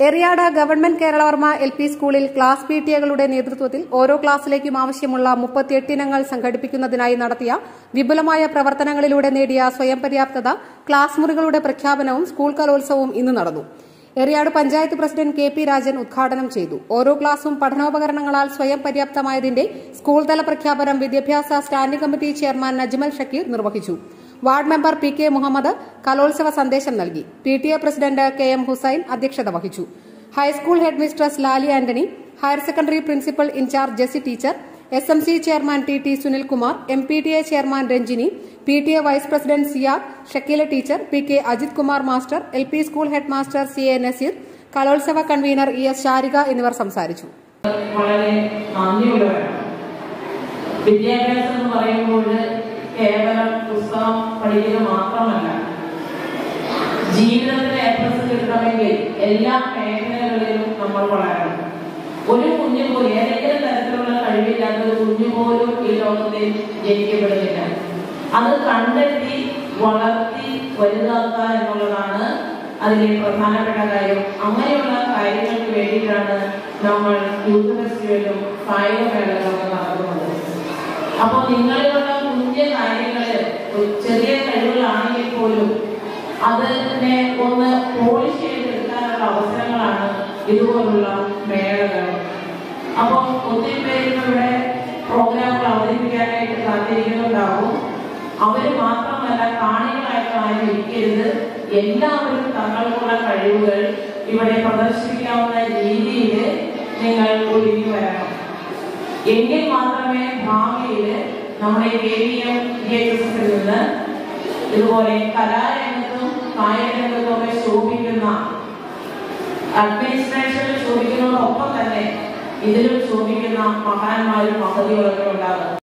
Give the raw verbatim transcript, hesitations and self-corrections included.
Eriyad government Keralavarma L P സ്കൂളിൽ class P T എകളുടെ നേതൃത്വത്തിൽ ഓരോ ക്ലാസ്സിലേക്കും ആവശ്യമുള്ള മുപ്പത്തിയെട്ട് ഇനങ്ങൾ സംഘടിപ്പിക്കുന്നതിനായി നടത്തിയ വിപുലമായ പ്രവർത്തനങ്ങളിലൂടെ നേടിയ സ്വയം പര്യാപ്തത ക്ലാസ് മുറികളുടെ പ്രഖ്യാപനവും സ്കൂൾ കലോത്സവവും ഇന്ന് നടന്നു. Eriyad panchayat president K P Rajan ഉദ്ഘാടനം ചെയ്തു. ഓരോ ക്ലാസും പഠനോപകരണങ്ങളാൽ സ്വയം പര്യാപ്തമായതിന്റെ സ്കൂൾ തല പ്രഖ്യാപനം വിദ്യാഭ്യാസ standing committee chairman Najmal Shakir നിർവഹിച്ചു. Ward member P K Muhammad കലോത്സവ സന്ദേശം നൽകി. P T A president K M Hussain അധ്യക്ഷത വഹിച്ചു. High school head mistress Lali Antony, higher secondary principal in charge Jessy teacher, S M C chairman T T Sunilkumar, M P T A chairman Ranjini, P T A vice president Siyar, Shakeela teacher, P K Ajith Kumar master, L P school head master C A Nazeer, കലോത്സവ convener E S Sarika എന്നിവർ സംസാരിച്ചു. വളരെ നന്ദിയുള്ളവരാണ്. വിദ്യാഭ്യാസം എന്ന് പറയുമ്പോൾ കേവലം പുസ്തകം പഠിക്കുക മാത്രമല്ല, ജീവിതത്തിൽ എ പ്ലസ് കിട്ടണമെങ്കിൽ എല്ലാ മേഖലകളിലും നമ്മൾ വളരണം. ഒരു കുഞ്ഞു പോലും ഏതെങ്കിലും തരത്തിലുള്ള കഴിവില്ലാത്ത ഒരു കുഞ്ഞു പോലും ഈ ലോകത്തിൽ ജനിക്കപ്പെടുന്നില്ല. അത് കണ്ടെത്തി വളർത്തി വലുതാക്കുക എന്നുള്ളതാണ് അതിലെ പ്രധാനപ്പെട്ട കാര്യം. അങ്ങനെയുള്ള കാര്യങ്ങൾക്ക് വേണ്ടിയിട്ടാണ് നമ്മൾ യൂത്ത് ഫെസ്റ്റിവലും കായികമേളകളൊക്കെ നടത്തുന്നത്. അപ്പോൾ നിങ്ങളിലുള്ള കുഞ്ഞു കാര്യങ്ങള് ചെറിയ കഴിവുകളാണെങ്കിൽ പോലും അതിനെ ഒന്ന് പോളിഷ് ചെയ്തെടുക്കാനുള്ള അവസരങ്ങളാണ് ഇതുപോലുള്ള മേളകൾ. അപ്പോൾ ഒത്തിരി പേര് ഇവിടെ പ്രോഗ്രാമുകൾ അവതരിപ്പിക്കാനായിട്ട് കാത്തിരിക്കുന്നുണ്ടാവും. അവര് മാത്രമല്ല, കാണികളായിട്ട് ആരും ഇരിക്കരുത്. എല്ലാവരും തങ്ങൾക്കുള്ള കഴിവുകൾ ഇവിടെ പ്രദർശിപ്പിക്കാവുന്ന രീതിയിൽ നിങ്ങൾ ഒരുങ്ങി വരണം. എങ്കിൽ മാത്രമേ ഭാവിയിൽ നമ്മുടെ K V M G H S എസിൽ നിന്ന് ഇതുപോലെ കലാരംഗത്തും കായിക രംഗത്തും ഒക്കെ ശോഭിക്കുന്ന, അഡ്മിനിസ്ട്രേഷനിൽ ശോഭിക്കുന്നതോടൊപ്പം തന്നെ ഇതിലും ശോഭിക്കുന്ന മഹാന്മാരും മഹതികളൊക്കെ ഉണ്ടാകും.